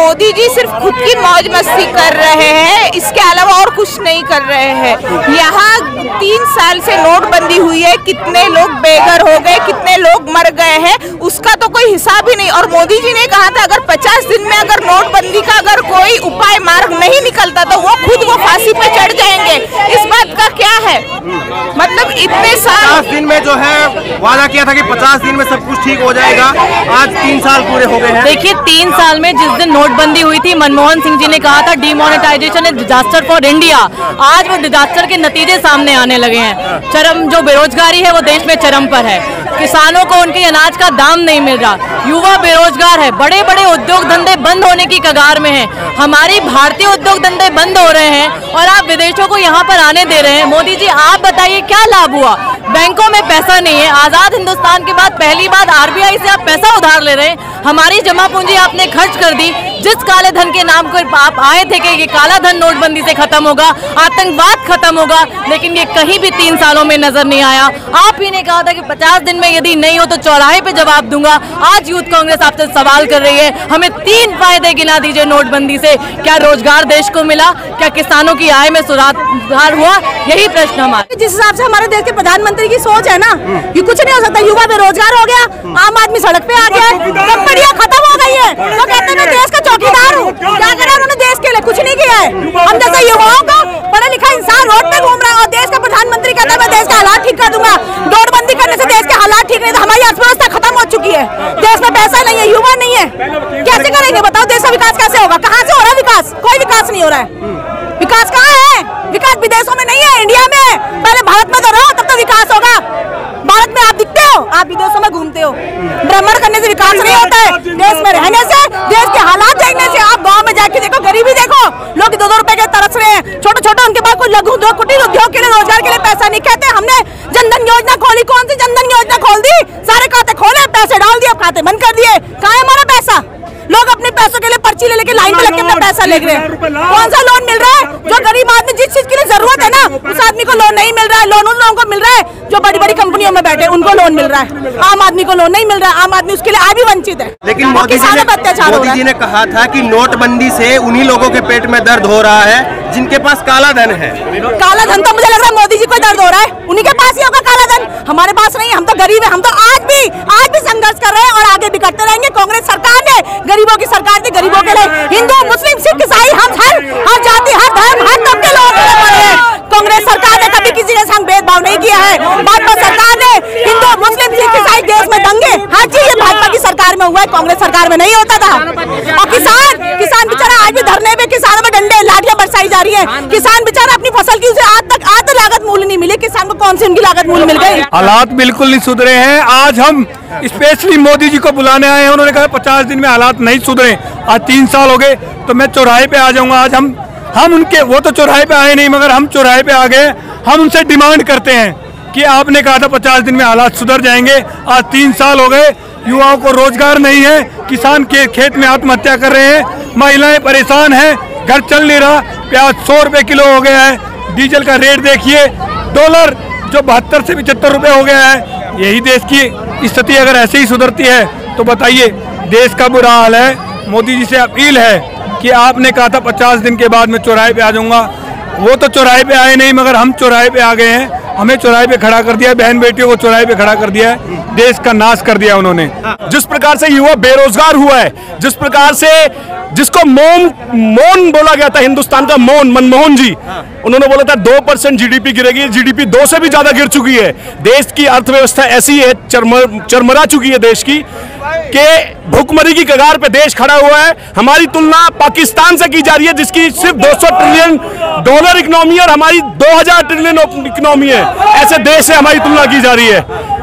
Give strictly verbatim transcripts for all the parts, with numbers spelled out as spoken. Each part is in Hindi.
मोदी जी सिर्फ खुद की मौज मस्ती कर रहे हैं, इसके अलावा और कुछ नहीं कर रहे हैं। यहाँ तीन साल से नोटबंदी हुई है, कितने लोग बेघर हो गए, कितने लोग मर गए हैं, उसका तो कोई हिसाब ही नहीं। और मोदी जी ने कहा था अगर पचास दिन में अगर नोटबंदी का अगर कोई उपाय मार्ग नहीं निकलता तो वो खुद वो फांसी पे चढ़ जाएंगे। इस बात का क्या है मतलब? इतने साल पचास दिन में जो है वादा किया था कि पचास दिन में सब कुछ ठीक हो जाएगा, आज तीन साल पूरे हो गए हैं। देखिए, तीन साल में जिस दिन नोटबंदी हुई थी, मनमोहन सिंह जी ने कहा था demonetisation is disaster for India. आज वो डिजास्टर के नतीजे सामने आने लगे हैं। चरम जो बेरोजगारी है वो देश में चरम पर है। किसानों को उनके अनाज का दाम नहीं मिल रहा, युवा बेरोजगार है, बड़े बड़े उद्योग धंधे बंद होने की कगार में हैं। हमारी भारतीय उद्योग धंधे बंद हो रहे हैं और आप विदेशों को यहाँ पर आने दे रहे हैं। मोदी जी, आप बताइए क्या लाभ हुआ? बैंकों में पैसा नहीं है। आजाद हिंदुस्तान के बाद पहली बार आरबीआई से आप पैसा उधार ले रहे हैं। हमारी जमा पूंजी आपने खर्च कर दी। जिस काले धन के नाम पर आप आए थे कि ये काला धन नोटबंदी से खत्म होगा, आतंकवाद खत्म होगा, लेकिन ये कहीं भी तीन सालों में नजर नहीं आया। आप ही ने कहा था कि पचास दिन में यदि नहीं हो तो चौराहे पे जवाब दूंगा। आज यूथ कांग्रेस आपसे सवाल कर रही है, हमें तीन फायदे गिना दीजिए नोटबंदी से। क्या रोजगार देश को मिला? क्या किसानों की आय में सुधार हुआ? यही प्रश्न हमारे। जिस हिसाब से हमारे देश के प्रधानमंत्री की सोच है ना, ये कुछ नहीं हो सकता। युवा बेरोजगार हो गया, आम आदमी सड़क पे आ गया, कंपनियां खत्म हो गई है। तो कहते हैं देश का चौकीदार हूँ, क्या करा उन्होंने देश के लिए? कुछ नहीं किया है। हम जैसे युवाओं को पढ़ा लिखा इंसान रोड पे घूम रहा है और देश का प्रधानमंत्री कहता है मैं देश के हालात ठीक कर दूंगा। नोटबंदी करने से देश के हालात ठीक नहीं, तो हमारी अर्थव्यवस्था खत्म हो चुकी है। देश में पैसा नहीं है, युवा नहीं है, कैसे करेंगे बताओ? देश का विकास कैसे होगा? कहाँ से हो रहा है विकास? कोई विकास नहीं हो रहा है। विकास कहाँ है? विकास विदेशों में नहीं है, इंडिया में है। पहले भारत में तो रहो, तब तो विकास होगा। भारत में आप दिखते हो, आप विदेशों में घूमते हो। भ्रमण करने से विकास नहीं होता है, देश में रहने से, देश के हालात देखने से। आप गांव में जाके देखो, गरीबी देखो, लोग दो दो रुपए के तरस रहे हैं। छोटे छोटे उनके पास कोई लघु उद्योग, कुटीर उद्योग के लिए, रोजगार के लिए पैसा नहीं। कहते हमने जनधन योजना खोली, कौन सी जनधन योजना खोल दी? सारे खाते खोले, पैसे डाल दिए, खाते बंद कर दिए। कहाँ है हमारा पैसा? लोग अपने पैसों के लिए पर्ची ले लेके लाइन पे लग के अपना पैसा ले रहे हैं। कौन सा लोन मिल रहा है? जो गरीब आदमी जिस चीज के लिए जरूरत है ना, उस आदमी को लोन नहीं मिल रहा है। लोन उन लोगों को मिल रहा है जो बड़ी बड़ी कंपनियों में बैठे, उनको लोन मिल रहा है। आम आदमी को लोन नहीं मिल रहा है। आम आदमी उसके लिए आज भी वंचित है। लेकिन मोदी जी ने मोदी जी ने कहा था कि नोटबंदी से उन्हीं लोगों के पेट में दर्द हो रहा है जिनके पास काला धन है। काला धन तो मुझे लग रहा है मोदी जी को दर्द हो रहा है, उन्हीं के पास ही होगा काला धन। हमारे पास नहीं, हम तो गरीब है। हम तो आज भी आज भी संघर्ष कर रहे हैं और आगे भी करते रहेंगे। कांग्रेस सरकार ने गरीबों की सरकार थी, गरीबों के लिए। हिंदू, मुस्लिम, सिख, ईसाई, हम हर हर जाति, हर धर्म, हर तबके लोगों के लिए बने हैं। कांग्रेस सरकार ने कभी किसी के संग भेदभाव नहीं किया है। भाजपा सरकार ने हिंदू, मुस्लिम, सिख, ईसाई, देश में दंगे, हर चीज भाजपा की सरकार में हुआ है, कांग्रेस सरकार में नहीं होता था। और किसान किसान बेचारा आज भी धरने पे, किसानों में डंडे लाठियां बरसाई जा रही है। किसान बेचारा अपनी फसल की उसे आज तक आज तक लागत मूल्य नहीं मिली। किसान को कौन सी उनकी लागत मूल्य मिल गई? हालात बिल्कुल नहीं सुधरे हैं। आज हम स्पेशली मोदी जी को बुलाने आए हैं। उन्होंने कहा पचास दिन में हालात नहीं सुधरे। आज तीन साल हो गए, तो मैं चौराहे पे आ जाऊंगा। आज हम हम उनके, वो तो चौराहे पे आए नहीं, मगर हम चौराहे पे आ गए। हम उनसे डिमांड करते हैं कि आपने कहा था पचास दिन में हालात सुधर जाएंगे। आज तीन साल हो गए, युवाओं को रोजगार नहीं है, किसान के खेत में आत्महत्या कर रहे हैं, महिलाएं परेशान हैं, घर चल नहीं रहा। प्याज सौ रुपए किलो हो गया है, डीजल का रेट देखिए, डॉलर जो बहत्तर से पचहत्तर रुपए हो गया है। यही देश की स्थिति अगर ऐसे ही सुधरती है तो बताइए, देश का बुरा हाल है। मोदी जी से अपील है कि आपने कहा था पचास दिन के बाद मैं चौराहे पे आ जाऊंगा। वो तो चौराहे पे आए नहीं, मगर हम चौराहे पे आ गए हैं। हमें चौराहे पे खड़ा कर दिया, बहन बेटियों को चौराहे पे खड़ा कर दिया है। देश का नाश कर दिया उन्होंने। जिस प्रकार से युवा बेरोजगार हुआ है, जिस प्रकार से जिसको मौन मौन बोला गया था, हिंदुस्तान का मौन, मनमोहन जी, उन्होंने बोला था दो परसेंट जीडीपी गिरेगी। जीडीपी दो से भी ज्यादा गिर चुकी है। देश की अर्थव्यवस्था ऐसी है, चरमर चरमरा चुकी है देश की, कि भूखमरी की कगार पे देश खड़ा हुआ है। हमारी तुलना पाकिस्तान से की जा रही है, जिसकी सिर्फ दो सौ ट्रिलियन डॉलर इकोनॉमी है और हमारी दो हज़ार ट्रिलियन इकोनॉमी है। ऐसे देश से हमारी तुलना की जा रही है।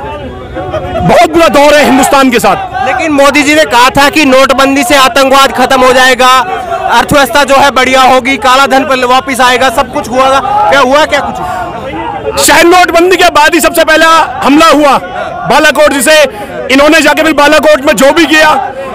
बहुत बुरा दौर है हिंदुस्तान के साथ। लेकिन मोदी जी ने कहा था कि नोटबंदी से आतंकवाद खत्म हो जाएगा, अर्थव्यवस्था जो है बढ़िया होगी, काला धन पर वापिस आएगा, सब कुछ हुआ। क्या हुआ? क्या कुछ? शायद नोटबंदी के बाद ही सबसे पहला हमला हुआ बालाकोट, जिसे इन्होंने जाके फिर बालाकोट में जो भी किया,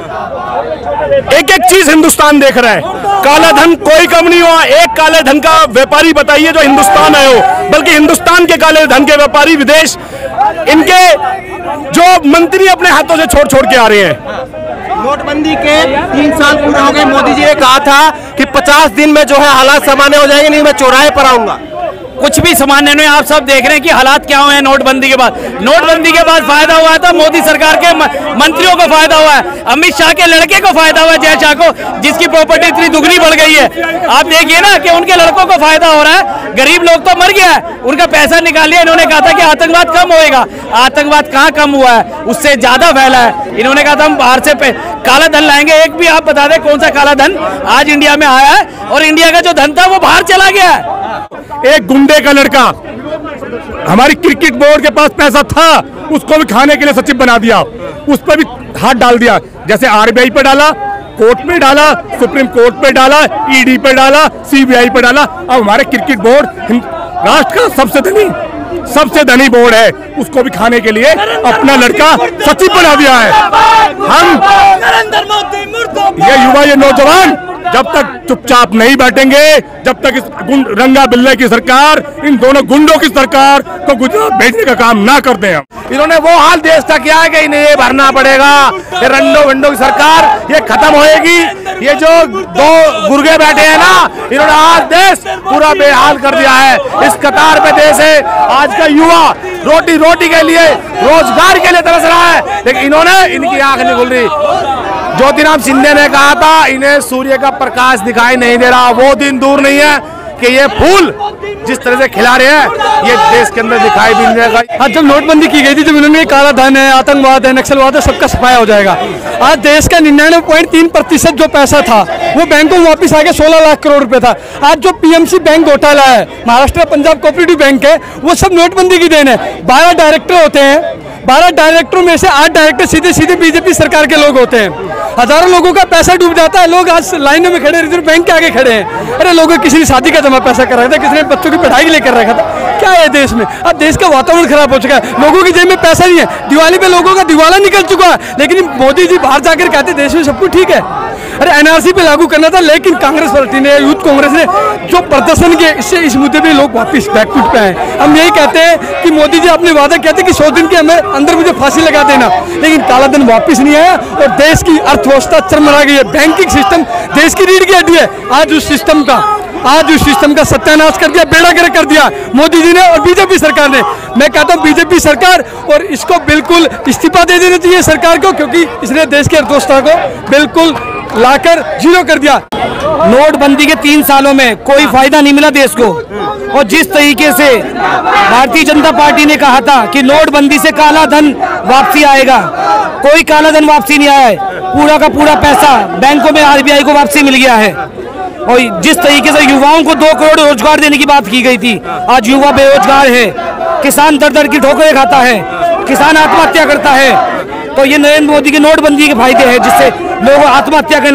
एक एक चीज हिंदुस्तान देख रहा है। काला धन कोई कम नहीं हुआ। एक काले धन का व्यापारी बताइए जो हिंदुस्तान आए हो, बल्कि हिंदुस्तान के काले धन के व्यापारी विदेश, इनके जो मंत्री अपने हाथों से छोड़ छोड़ के आ रहे हैं। नोटबंदी के तीन साल पूरे हो गए। मोदी जी ने कहा था कि पचास दिन में जो है हालात सामान्य हो जाएंगे, नहीं मैं चौराहे पर आऊंगा। कुछ भी सामान्य नहीं। आप सब देख रहे हैं कि हालात क्या हुए हैं नोटबंदी के बाद। नोटबंदी के बाद फायदा हुआ था मोदी सरकार के मंत्रियों को फायदा हुआ है, अमित शाह के लड़के को फायदा हुआ है, जय शाह को, जिसकी प्रॉपर्टी इतनी दुगनी बढ़ गई है। आप देखिए ना कि उनके लड़कों को फायदा हो रहा है, गरीब लोग तो मर गया है, उनका पैसा निकाल लिया। इन्होंने कहा था कि आतंकवाद कम होएगा, आतंकवाद कहाँ कम हुआ है, उससे ज्यादा फैला है। इन्होंने कहा था हम बाहर से काला धन लाएंगे, एक भी आप बता दें कौन सा काला धन आज इंडिया में आया है, और इंडिया का जो धन था वो बाहर चला गया है। एक गुंडे का लड़का हमारी क्रिकेट बोर्ड के पास पैसा था, उसको भी खाने के लिए सचिव बना दिया, उस पर भी हाथ डाल दिया। जैसे आरबीआई पे डाला, कोर्ट में डाला, सुप्रीम कोर्ट पे डाला, ईडी पे डाला, सीबीआई पे डाला। अब हमारे क्रिकेट बोर्ड राष्ट्र का सबसे धनी सबसे धनी बोर्ड है, उसको भी खाने के लिए अपना लड़का सचिव बना दिया है। हम ये युवा, ये नौजवान जब तक चुपचाप नहीं बैठेंगे, जब तक इस रंगा बिल्ले की सरकार, इन दोनों गुंडों की सरकार को गुजरात भेजने का काम ना करते हैं। इन्होंने वो हाल देश का किया है कि इन्हें ये भरना पड़ेगा। ये रंडो विंडो की सरकार ये खत्म होएगी। ये जो दो गुर्गे बैठे हैं ना, इन्होंने आज देश पूरा बेहाल कर दिया है। इस कतार पे देश है। आज का युवा रोटी रोटी के लिए, रोजगार के लिए तरस रहा है, लेकिन इन्होंने, इनकी आंख नहीं खुल रही। ज्योतिराम सिंधिया ने कहा था इन्हें सूर्य का प्रकाश दिखाई नहीं दे रहा। वो दिन दूर नहीं है कि ये फूल जिस तरह से खिला रहे हैं ये देश के अंदर दिखाई भी नहीं देगा। आज जब नोटबंदी की गई थी, जब इन्होंने काला धन है, आतंकवाद है, नक्सलवाद है, सबका सफाया हो जाएगा। आज देश का निन्यानवे पॉइंट तीन प्रतिशत जो पैसा था वो बैंकों में वापस आ गया, सोलह लाख करोड़ रुपए था। आज जो पीएमसी बैंक घोटाला है, महाराष्ट्र पंजाब कोऑपरेटिव बैंक है, वो सब नोटबंदी की देन है। बारह डायरेक्टर होते हैं, बारह डायरेक्टरों में से आठ डायरेक्टर सीधे सीधे बीजेपी सरकार के लोग होते हैं। हजारों लोगों का पैसा डूब जाता है, लोग आज लाइनों में खड़े, रिजर्व बैंक के आगे खड़े हैं। अरे लोगों किसी ने शादी का जमा पैसा कर रखा था, किसी ने बच्चों की पढ़ाई के लिए कर रखा था। क्या है देश में? अब देश का वातावरण खराब हो चुका है, लोगों की जेब में पैसा नहीं है। दिवाली पे लोगों का दिवाला निकल चुका है, लेकिन मोदी जी बाहर जाकर कहते देश में सब कुछ ठीक है। अरे एनआरसी पे लागू करना था, लेकिन कांग्रेस पार्टी ने, यूथ कांग्रेस ने जो प्रदर्शन किया, इससे इस मुद्दे पे लोग वापस बैकफुट पे आए। हम यही कहते हैं कि मोदी जी अपने वादा कहते कि सौ दिन के हमें अंदर मुझे फांसी लगा देना, लेकिन काला धन वापस नहीं आया और देश की अर्थव्यवस्था चरमरा गई है। बैंकिंग सिस्टम देश की रीढ़ की हड्डी है, आज उस सिस्टम का आज उस सिस्टम का सत्यानाश कर दिया, बेड़ा गर्क कर दिया मोदी जी ने और बीजेपी सरकार ने। मैं कहता हूँ बीजेपी सरकार, और इसको बिल्कुल इस्तीफा दे देना चाहिए सरकार को, क्योंकि इसने देश की अर्थव्यवस्था को बिल्कुल लाकर जीरो कर दिया। नोटबंदी के तीन सालों में कोई फायदा नहीं मिला देश को, और जिस तरीके से भारतीय जनता पार्टी ने कहा था कि नोटबंदी से काला धन वापसी आएगा, कोई काला धन वापसी नहीं आया है। पूरा का पूरा पैसा बैंकों में आरबीआई को वापसी मिल गया है। और जिस तरीके से युवाओं को दो करोड़ रोजगार देने की बात की गई थी, आज युवा बेरोजगार है, किसान दर दर की ठोकरें खाता है, किसान आत्महत्या करता है। तो ये नरेंद्र मोदी की नोटबंदी के फायदे हैं, जिससे लोग आत्महत्या करने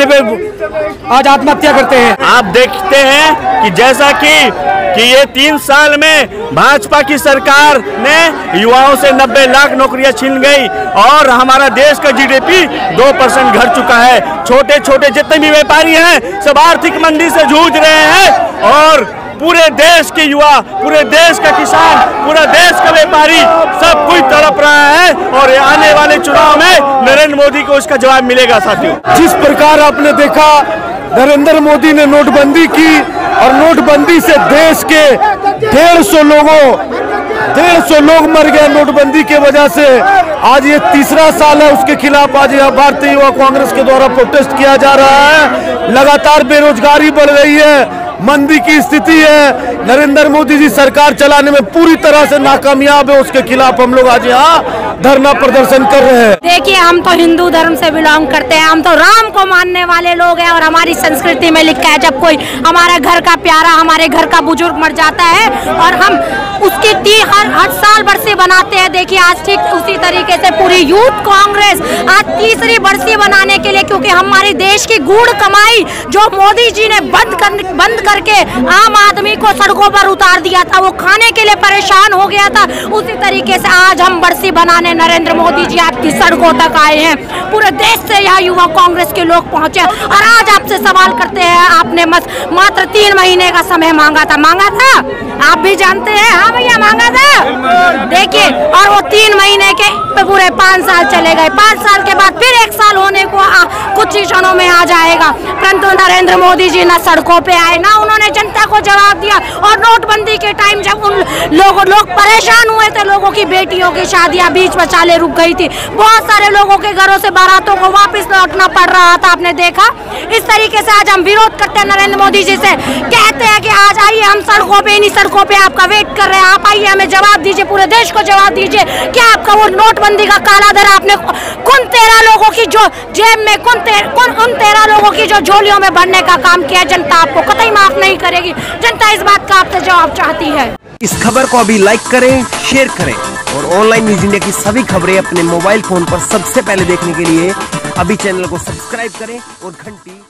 पे आज आत्महत्या करते हैं। आप देखते हैं कि जैसा कि कि ये तीन साल में भाजपा की सरकार ने युवाओं से नब्बे लाख नौकरियां छीन गई, और हमारा देश का जीडीपी दो परसेंट घट चुका है। छोटे छोटे जितने भी व्यापारी हैं सब आर्थिक मंदी से जूझ रहे हैं, और पूरे देश के युवा, पूरे देश का किसान, पूरा देश का व्यापारी सब कुछ तड़प रहा है। और आने वाले चुनाव में नरेंद्र मोदी को इसका जवाब मिलेगा। साथियों, जिस प्रकार आपने देखा नरेंद्र मोदी ने नोटबंदी की, और नोटबंदी से देश के डेढ़ सौ लोगों डेढ़ सौ लोग मर गए नोटबंदी के वजह से। आज ये तीसरा साल है, उसके खिलाफ आज यहाँ भारतीय युवा कांग्रेस के द्वारा प्रोटेस्ट किया जा रहा है। लगातार बेरोजगारी बढ़ रही है, मंदी की स्थिति है, नरेंद्र मोदी जी सरकार चलाने में पूरी तरह से नाकामयाब है। उसके खिलाफ हम लोग आज यहाँ धरना प्रदर्शन कर रहे हैं। देखिए, हम तो हिंदू धर्म से बिलोंग करते हैं, हम तो राम को मानने वाले लोग हैं, और हमारी संस्कृति में लिखा है जब कोई हमारा घर का प्यारा, हमारे घर का बुजुर्ग मर जाता है और हम उसकी ती हर हर साल बरसी बनाते हैं। देखिए, आज ठीक उसी तरीके से पूरी यूथ कांग्रेस आज तीसरी बरसी बनाने के लिए, क्योंकि हमारे देश की गूढ़ कमाई जो मोदी जी ने बंद कर बंद करके आम आदमी को सड़कों पर उतार दिया था, वो खाने के लिए परेशान हो गया था। उसी तरीके से आज हम बरसी बनाने नरेंद्र मोदी जी आपकी सड़कों तक आए हैं। पूरे देश से यहाँ युवा कांग्रेस के लोग पहुंचे और आज आपसे सवाल करते हैं, आपने मात्र तीन महीने का समय मांगा था, मांगा था आप भी जानते हैं। हाँ भैया मांगा था, देखिए, और वो तीन महीने के पूरे पाँच साल चले गए। पाँच साल के बाद फिर एक साल होने को आ, कुछ ही क्षणों में आ जाएगा, परंतु नरेंद्र मोदी जी ना सड़कों पे आए, ना उन्होंने जनता को जवाब दिया। और नोटबंदी के टाइम जब उन लोगों लोग परेशान हुए थे, लोगों की बेटियों की शादियां बीच में चाले रुक गई थी, बहुत सारे लोगों के घरों से बारातों को वापस लौटना पड़ रहा था, आपने देखा। इस तरीके से आज हम विरोध करते हैं नरेंद्र मोदी जी से, कहते हैं कि आज आइए, हम सड़कों पे, इन्हीं सड़कों पे आपका वेट कर रहे हैं, आप आइए, हमें जवाब दीजिए, पूरे देश को जवाब दीजिए क्या आपका वो नोटबंदी का काला धन आपने कुन तेरह लोगों की जो जेब में कुन कुन उन तेरह लोगों की जो झोलियों में भरने का काम किया, जनता आपको कतई माफ नहीं करेगी। जनता इस बात का आपसे जवाब चाहती है। इस खबर को अभी लाइक करें, शेयर करें और ऑनलाइन न्यूज इंडिया की सभी खबरें अपने मोबाइल फोन पर सबसे पहले देखने के लिए अभी चैनल को सब्सक्राइब करें और घंटी